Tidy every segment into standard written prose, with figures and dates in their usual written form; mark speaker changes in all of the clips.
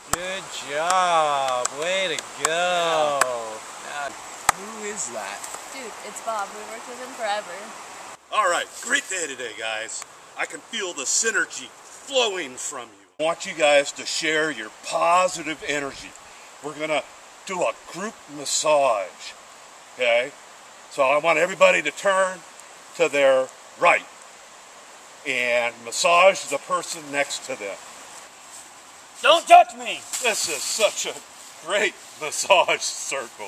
Speaker 1: Good job. Way to go.
Speaker 2: Yeah. Who is that?
Speaker 3: Dude, it's Bob. We worked with him forever.
Speaker 4: All right, great day today, guys. I can feel the synergy flowing from you. I want you guys to share your positive energy. We're gonna do a group massage, okay? So I want everybody to turn to their right and massage the person next to them.
Speaker 1: Don't touch me.
Speaker 4: This is such a great massage circle.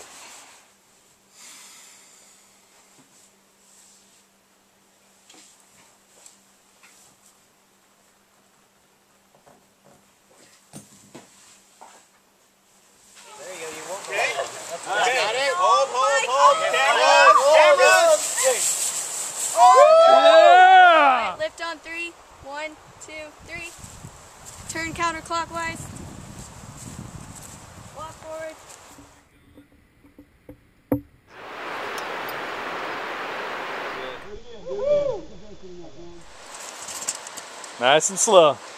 Speaker 1: There you go. You won't go.
Speaker 4: Okay.
Speaker 1: That's
Speaker 4: Okay.
Speaker 1: got it.
Speaker 4: Hold. Cameras.
Speaker 3: Alright, lift on 3. 1, 2, 3. Turn counterclockwise. Walk forward.
Speaker 1: Nice and slow.